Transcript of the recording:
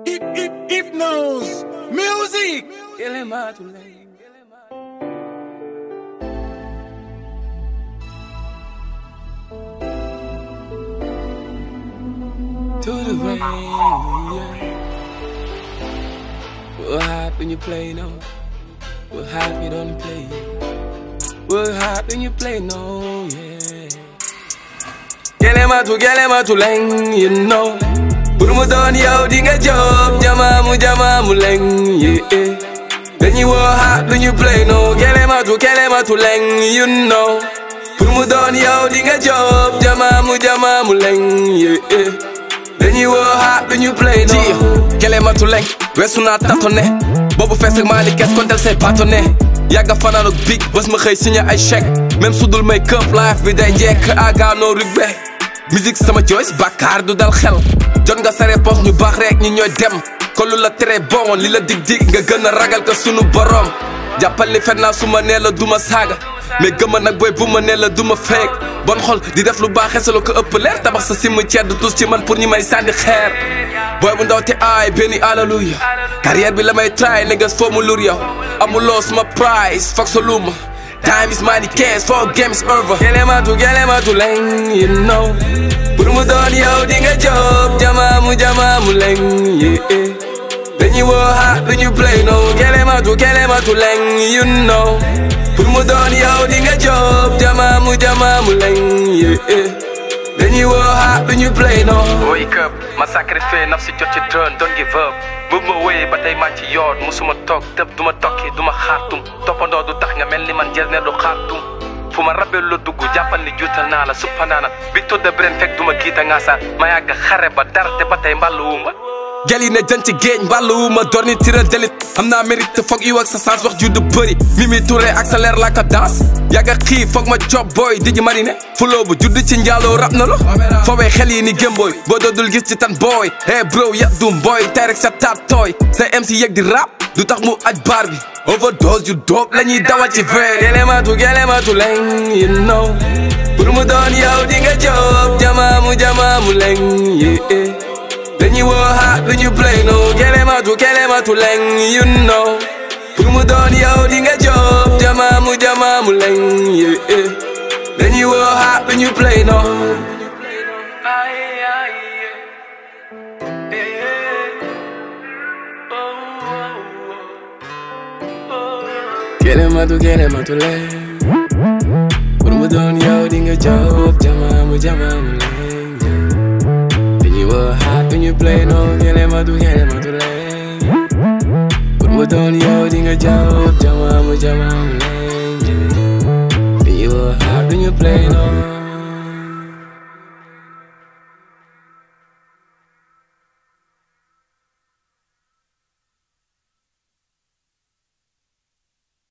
Hypnose music. Kelematou, Ling. To the rain, yeah. We're hot when you play, no. We're hot when you don't play. We're hot when you play, no, yeah. Kelematou, Ling, you know. Pour mu doon yow di nga job jamaamu Ling, yeah. Then you were hot when you play, no. Kelematou, Ling, you know. Pour mu doon yow di nga job jamaamu Ling, yeah. Then you were hot when you play, no. Kelematou, Ling, weesu naa tatone. Boobu fees ak maa ni kees kontel say batone. Yàgga fanaan ak big bés ma xëy signé ay chèque. Même su dul make up life bi day njekk aga no regret. Musique sama choice bàkkaar du dal xel. Jot nga sa réponse ñu baax rek ñi ñooy dem. Kon lu la tere bon li la dig nga gën a ragal ko sunu borom. Jàppal li fen naa su ma nee la du ma saaga. Mais gëmma nag booy bu ma nee la du ma feek. Bon xol di def lu baax xesalu ko ëpp leer. Tabax sa cimetière du tous ci man pour ñi may sànni xeer. Booy bu ndaw te aay benn alleluya. Carrière bi la may try niggas foo mu lur yow. Amuloo suma price foog sa luma. Time is money, cash, for game is over. Kelematou, Ling, you know. Pour mu doon yow di nga job jamaamu Ling, yeah. Then you were hot when you play, no. Kelematou, Ling, you know. Pour mu doon yow di nga job jamaamu Ling, yeah. Then you were hot when you play, no. Wake up, ma sacrifice naf si jot ci drone, don't give up. Bëgg ma wéy ba tey maa ci yoon musuma toog tëb duma tokki duma xaartum toppandoo du tax nga mel ni man jël ne du xaartum fu ma rabel lu dugg jàppal ni juutal naa la suppanaana bi to de bren fekk duma giita nga sa ma yàgg xare ba dara te ba tey mbàlluwuma gel yi ne jën ci géej mbàlluwuma door ni tiral delit am naa mérite te foog yu ak sa sens wax ju du bëri Mimi Touré accélère la ka danse yàgg xii foog ma job boy di ji marine fuloo bu judd ci njaaloo rap na lo foowee xel yi ni gémbooy boo doodul gis ci tan boy hey bro yat dum boy tey rek sa taat tooy say MC yëg di rap du tax mu aj bar bi overdose yu dope la ñuy dawal ci verre Kelematou, Ling, you know. Pour mu doon yow di nga job jamaamu Ling, yeah. Then you were hot when you play, no. Kelematou, Ling, you know. Pour mu doon yow di nga job jamaamu Ling, yeah. Then you were hot when you play, no. Kelematou, Ling. Pour mu doon yow di nga job jamaamu Ling. Then you were hot when you play, no. Kelematou, Ling. Pour mu doon yow di nga job jamaamu Ling. Then you were hot when you play, no.